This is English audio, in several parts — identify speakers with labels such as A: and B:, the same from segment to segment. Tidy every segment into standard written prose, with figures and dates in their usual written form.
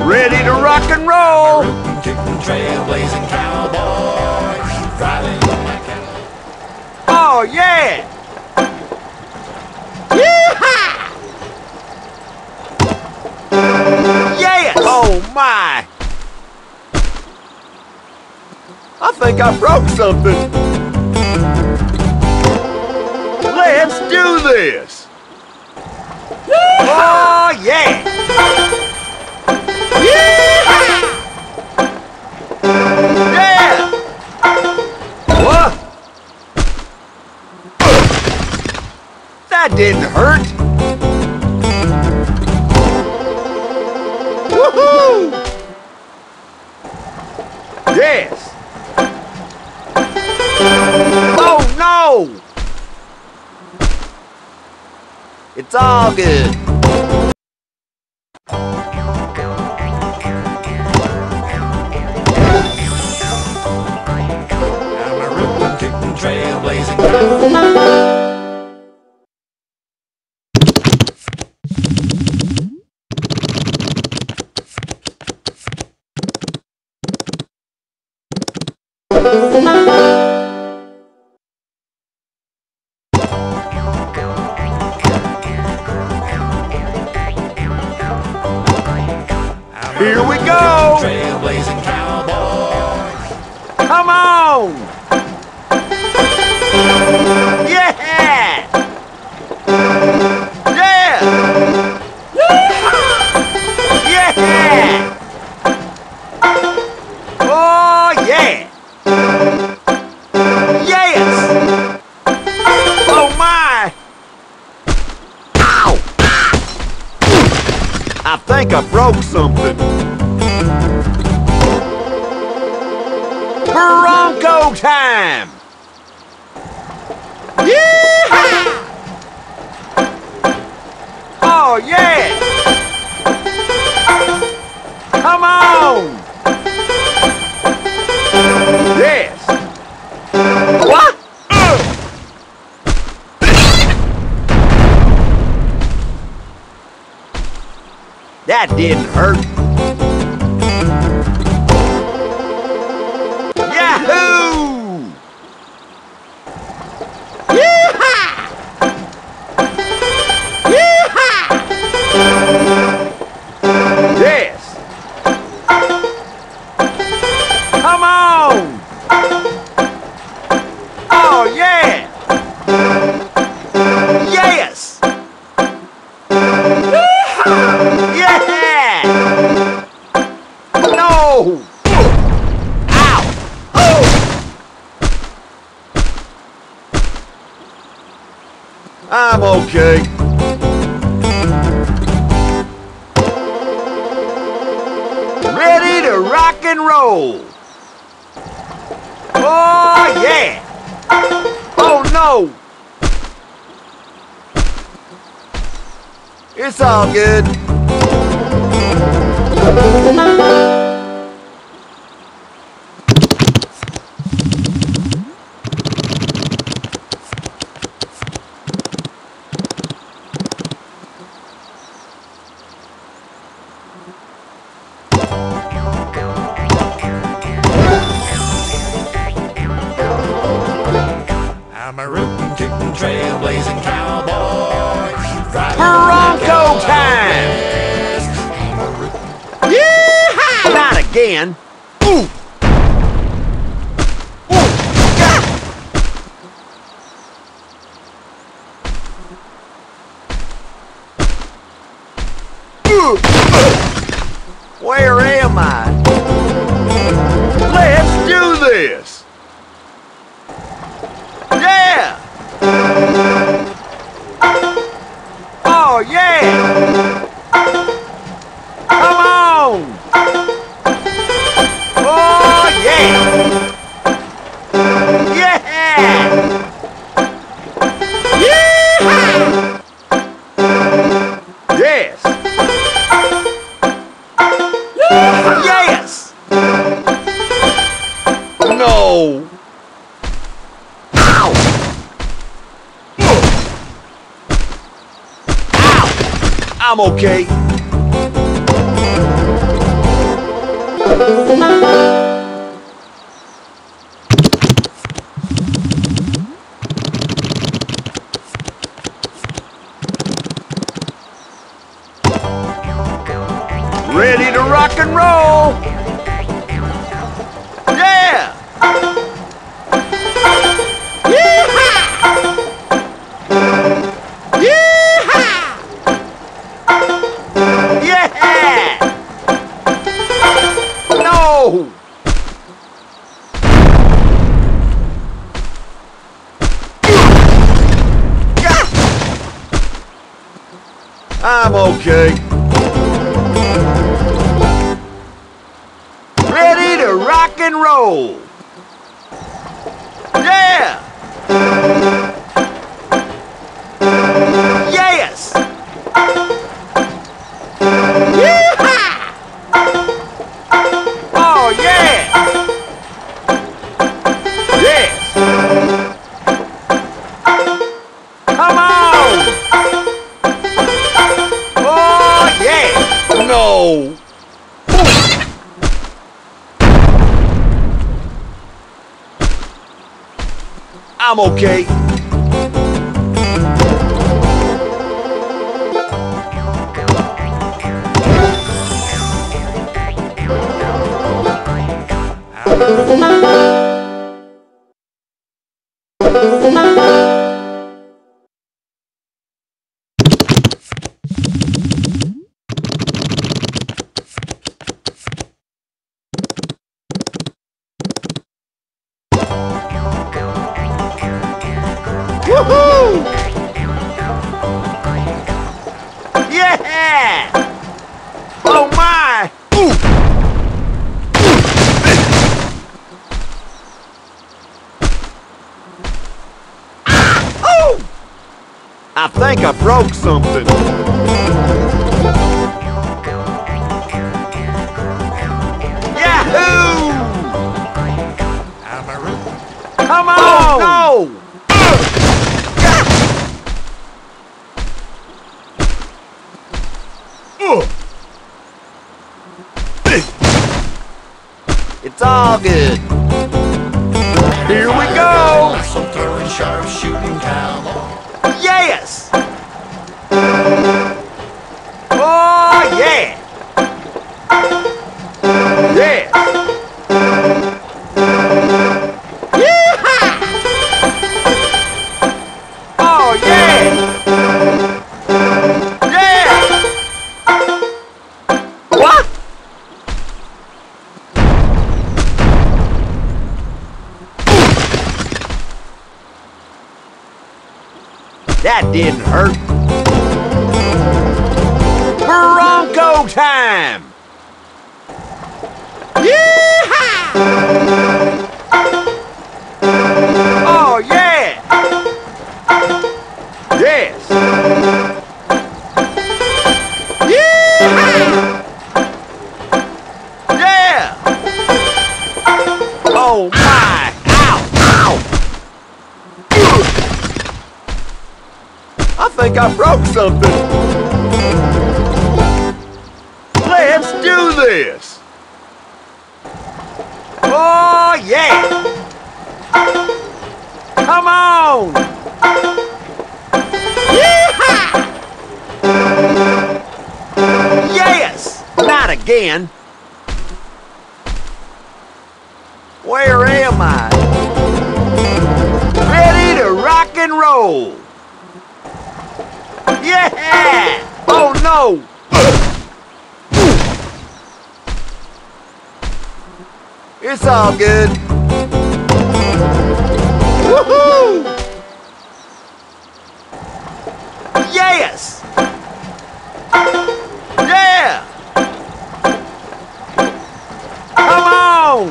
A: Ready to rock and roll.
B: Kicking, trailblazing cowboy, riding like
A: Oh yeah! Yeehaw! Yes! Oh my! I think I broke something. Let's do this! Oh yeah! Yeehaw! Yeah! What? That didn't hurt. Woohoo! Yes. Oh no! It's all good.
B: I'm a rootin', kicking, trailblazing.
A: Here we go!
B: Trailblazing cowboy.
A: Come on! Yeah! Yeah! Yeah! Oh yeah! Yes! Oh my! Ow! I think I broke something. Bronco time! Yeehaw! Oh yeah! Come on! Yes! What? That didn't hurt. Yahoo! Yeehaw! Yeehaw! Yes! Come on! Oh yeah! Yes! Yeah! No! Ow! Oh! I'm okay. Ready to rock and roll. Oh yeah! Oh no! It's all good.
B: I'm a rootin', kicking, trailblazing cowboy, riding
A: Bronco time!
B: I'm a rootin'.
A: Yeehaw! Not again. Ooh! Ooh! Yeah! Where am I? Let's do this! Yeah! Oh yeah! Come on! Oh yeah! Yeah! Yeehaw! Yes! Yes! No! Ow! Ow! I'm okay. Ready to rock and roll! Yeah! Yeehaw! Yeehaw! Yeah! No! I'm okay. Ready to rock and roll. Yeah! Yes! Yeehaw! Oh, yeah! Yes! Come on! Oh, yeah! No! I'm okay. Woohoo! Yeah! Oh my! Ooh. Oh! I think I broke something. Yahoo! Come on! Oh, no! It's all good. Here we go.
B: Some throwing, sharp shooting cowboy.
A: Yes. Oh yeah. Yes. Yeehaw! Oh yeah. Yeah. What? That didn't hurt. Bronco time! Yeehaw! Oh yeah! Yes! Yeehaw! Yeah! Oh my! Ow! Ow! I think I broke something. Let's do this. Oh, yeah. Come on. Yeehaw! Yes. Not again. Where am I? Ready to rock and roll. Yeah! Oh no! It's all good. Woohoo! Yes! Yeah! Come on!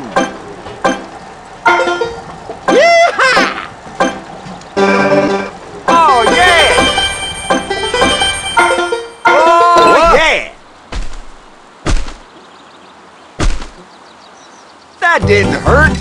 A: Yeehaw! Oh yeah! Oh yeah! That didn't hurt.